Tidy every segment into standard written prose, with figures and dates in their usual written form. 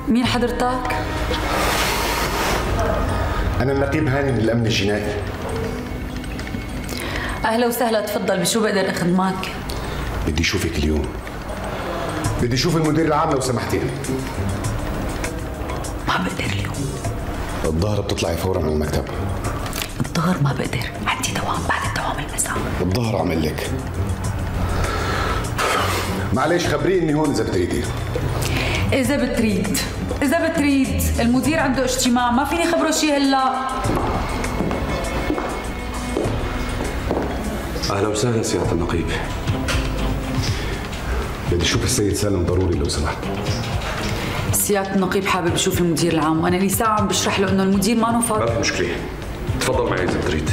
مين حضرتك؟ أنا النقيب هاني من الأمن الجنائي. أهلا وسهلا، تفضل، بشو بقدر أخدمك؟ بدي أشوفك اليوم. بدي أشوف المدير العام لو سمحتي. ما بقدر اليوم. الظهر بتطلعي فورا على المكتب. الظهر ما بقدر، عندي دوام بعد الدوام المساء. الظهر عمل لك. معلش خبريني هون إذا بتريدي. إذا بتريد، المدير عنده اجتماع، ما فيني خبره شيء هلا. أهلا وسهلا سيادة النقيب. بدي أشوف السيد سالم ضروري لو سمحت. سيادة النقيب حابب يشوف المدير العام، وأنا لي ساعة عم بشرح له إنه المدير ما فاضي. ما في مشكلة، تفضل معي إذا بتريد.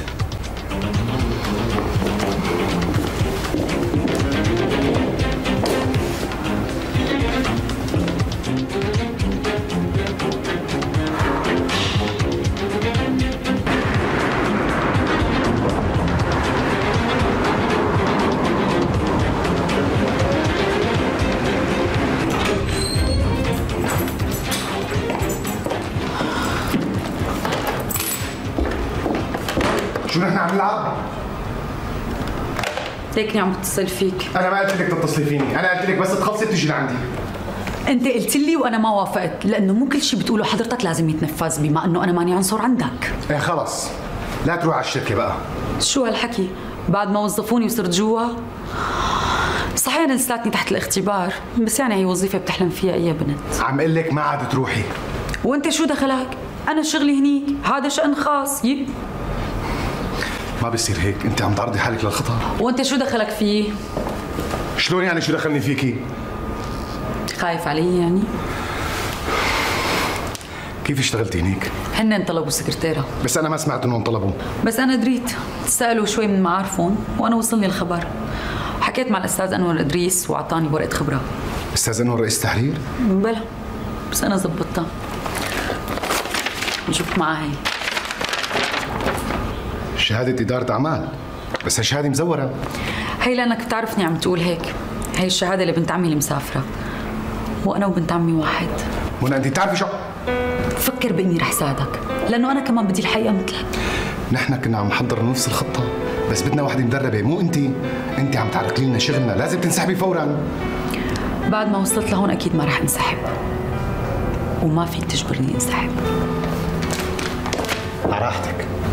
شو نحن عم نلعب؟ ليكني عم بتصل فيك. أنا ما قلت لك تتصلي فيني، أنا قلت لك بس تخلصي تجي لعندي. أنت قلت لي وأنا ما وافقت، لأنه مو كل شيء بتقوله حضرتك لازم يتنفذ، بما إنه أنا ماني عنصر عندك. إيه خلص، لا تروح على الشركة بقى. شو هالحكي؟ بعد ما وظفوني وصرت جوا؟ صحيح أنا لساتني تحت الاختبار، بس يعني هي وظيفة بتحلم فيها أي بنت. عم قل لك ما عاد تروحي. وأنت شو دخلك؟ أنا شغلي هنيك، هذا شأن خاص. ما بصير هيك، أنت عم تعرضي حالك للخطر. وأنت شو دخلك فيه؟ شلون يعني شو دخلني فيكي؟ خايف علي يعني؟ كيف اشتغلتي هنيك؟ هن طلبوا سكرتيرة. بس أنا ما سمعت إنهم طلبوا. بس أنا دريت، سألوا شوي من معارفهم وأنا وصلني الخبر. حكيت مع الأستاذ أنور إدريس وأعطاني ورقة خبرة. أستاذ أنور رئيس تحرير؟ بلا، بس أنا زبطتها وجبت معها هي شهادة إدارة أعمال، بس هالشهادة مزورة. هي لأنك بتعرفني عم تقول هيك. هي الشهادة لبنت عمي اللي مسافرة، وأنا وبنت عمي واحد. منى أنت بتعرفي شو؟ فكر بإني رح ساعدك، لأنه أنا كمان بدي الحقيقة مثلك. نحن كنا عم نحضر نفس الخطة، بس بدنا وحدة مدربة، مو أنت. أنت عم تعرقلي لنا شغلنا، لازم تنسحبي فورا. بعد ما وصلت لهون أكيد ما رح انسحب، وما فيك تجبرني انسحب. على راحتك.